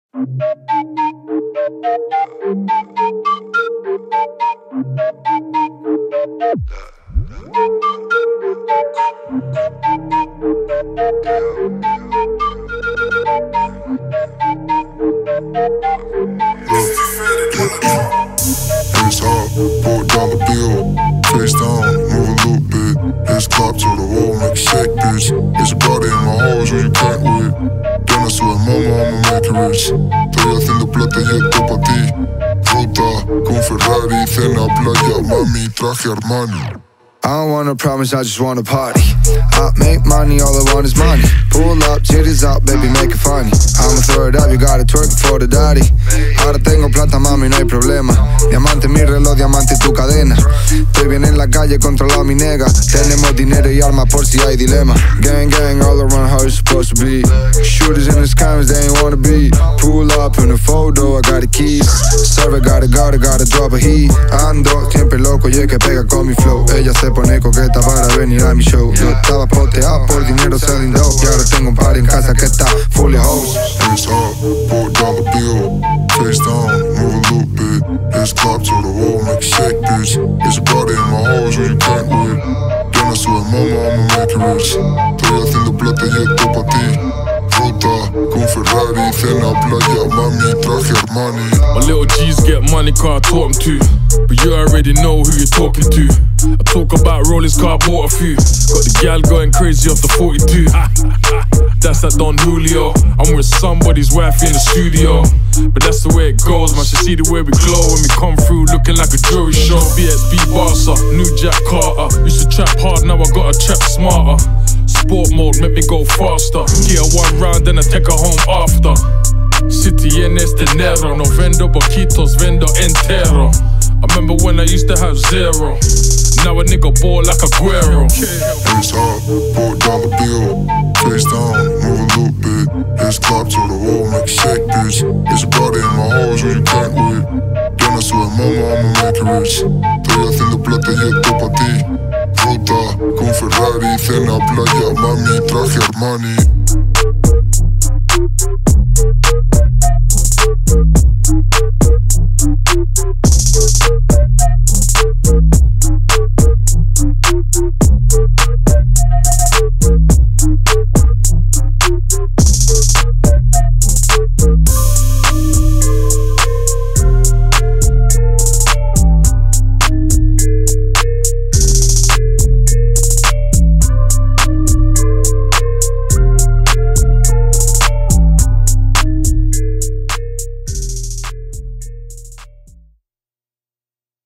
Hands up, pull down the bill. Face down, move a little bit. Let's clap to the wall, make it shake, bitch. It's a body in my house who you can't with. Then I swear, mama, I'ma make it rich. Estoy haciendo plata y esto pa' ti. Ruta con Ferrari, cena, playa, mami, traje Armani. I don't wanna promise, I just wanna party. I make money, all I want is money. Pull up, titties out, baby, make it funny. I'ma throw it up, you gotta twerk for the daddy. Ahora tengo plata, mami, no hay problema. Diamante mi reloj, diamante tu cadena. Estoy bien en la calle, controlado mi nega. Tenemos dinero y armas por si hay dilema. Gang, gang, all around how it's supposed to be. Shooters in the skies, they ain't wanna be. Pull up in a photo, I got the keys. Server, gotta drop a heat. Ando siempre loco y es que pega con mi flow. Ella se pone coqueta para venir a mi show. Yo estaba poteado por dinero selling dope. Y ahora tengo un party en casa que está full of hoes. Hands up, pull down the bill. Face down, move a little bit. Let's clap to the wall, make it shake, bitch. It's a body in my house who you can't with. Then I swear, mama, I'ma make it rich. Estoy haciendo plata y esto pa' ti. Ruta con Ferrari, cena, playa, mami, traje Armani. My little G's get money, car I taught them to. But you already know who you're talking to. I talk about Rollies, car I bought a few. Got the gal going crazy off the 42. That's that Don Julio. I'm with somebody's wife in the studio. But that's the way it goes, man. She see the way we glow when we come through looking like a jewelry show. BXB Barca, new Jack Carter. Used to trap hard, now I gotta trap smarter. Sport mode, make me go faster. Get her one round, then I take her home after. City en este dinero. No vendo poquitos, vendo entero. I remember when I used to have zero. Now a nigga ball like Aguero. Hands up, pull down the bill. Face down, move a little bit. Let's clap to the wall, make it shake, bitch. It's a body in my house who you can't with. Then I swear, mama, I'ma make it rich. Estoy haciendo plata y esto pa' ti. Ruta con Ferrari, cena, playa, mami, traje Armani.